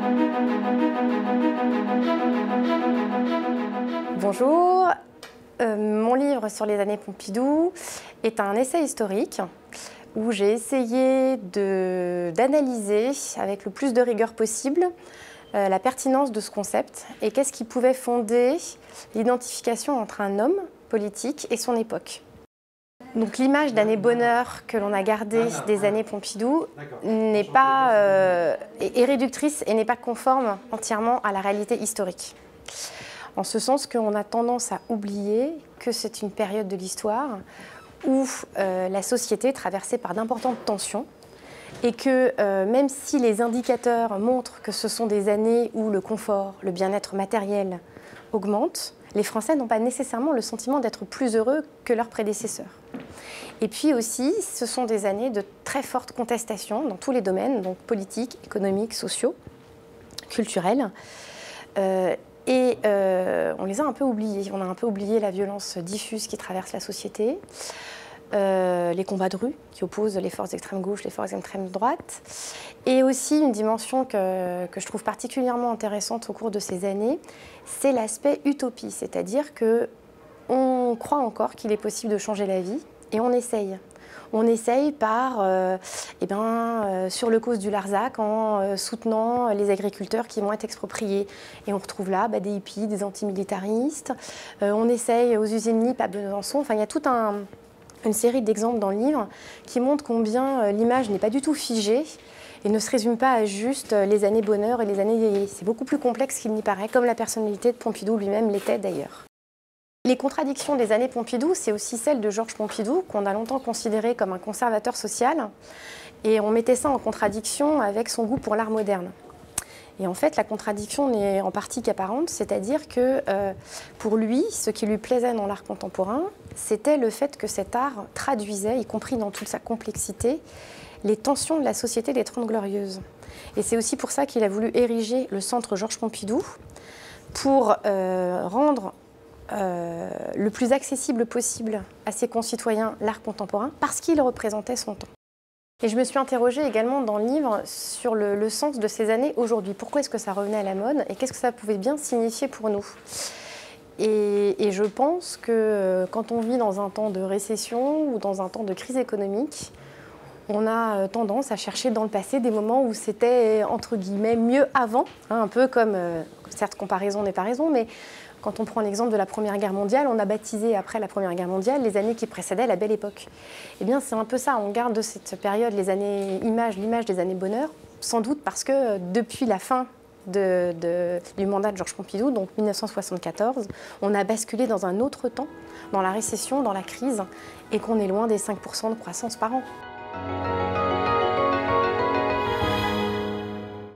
Bonjour, mon livre sur les années Pompidou est un essai historique où j'ai essayé d'analyser avec le plus de rigueur possible la pertinence de ce concept et qu'est-ce qui pouvait fonder l'identification entre un homme politique et son époque. Donc l'image d'année bonheur que l'on a gardée des années Pompidou n'est pas est réductrice et n'est pas conforme entièrement à la réalité historique. En ce sens qu'on a tendance à oublier que c'est une période de l'histoire où la société est traversée par d'importantes tensions et que même si les indicateurs montrent que ce sont des années où le confort, le bien-être matériel augmentent, les Français n'ont pas nécessairement le sentiment d'être plus heureux que leurs prédécesseurs. Et puis aussi, ce sont des années de très forte contestation dans tous les domaines, donc politiques, économiques, sociaux, culturels. On les a un peu oubliés. On a un peu oublié la violence diffuse qui traverse la société, les combats de rue qui opposent les forces d'extrême gauche, les forces d'extrême droite, et aussi une dimension que je trouve particulièrement intéressante au cours de ces années, c'est l'aspect utopie, c'est-à-dire qu'on croit encore qu'il est possible de changer la vie et on essaye. On essaye sur le cause du Larzac en soutenant les agriculteurs qui vont être expropriés. Et on retrouve là des hippies, des antimilitaristes. On essaye aux usines NIP à Besançon. Enfin, il y a toute une série d'exemples dans le livre qui montrent combien l'image n'est pas du tout figée et ne se résume pas à juste les années bonheur et les années vieillies. C'est beaucoup plus complexe qu'il n'y paraît, comme la personnalité de Pompidou lui-même l'était d'ailleurs. Les contradictions des années Pompidou, c'est aussi celle de Georges Pompidou, qu'on a longtemps considéré comme un conservateur social, et on mettait ça en contradiction avec son goût pour l'art moderne. Et en fait, la contradiction n'est en partie qu'apparente, c'est-à-dire que pour lui, ce qui lui plaisait dans l'art contemporain, c'était le fait que cet art traduisait, y compris dans toute sa complexité, les tensions de la société des Trente Glorieuses. Et c'est aussi pour ça qu'il a voulu ériger le centre Georges Pompidou, pour rendre le plus accessible possible à ses concitoyens l'art contemporain, parce qu'il représentait son temps. Et je me suis interrogée également dans le livre sur le sens de ces années aujourd'hui. Pourquoi est-ce que ça revenait à la mode et qu'est-ce que ça pouvait bien signifier pour nous ? Et je pense que quand on vit dans un temps de récession ou dans un temps de crise économique, on a tendance à chercher dans le passé des moments où c'était, entre guillemets, mieux avant, un peu comme, certes, comparaison n'est pas raison, mais quand on prend l'exemple de la Première Guerre mondiale, on a baptisé après la Première Guerre mondiale les années qui précédaient la Belle Époque. Eh bien, c'est un peu ça, on garde de cette période l'image des années bonheur, sans doute parce que depuis la fin du mandat de Georges Pompidou, donc 1974, on a basculé dans un autre temps, dans la récession, dans la crise, et qu'on est loin des 5% de croissance par an.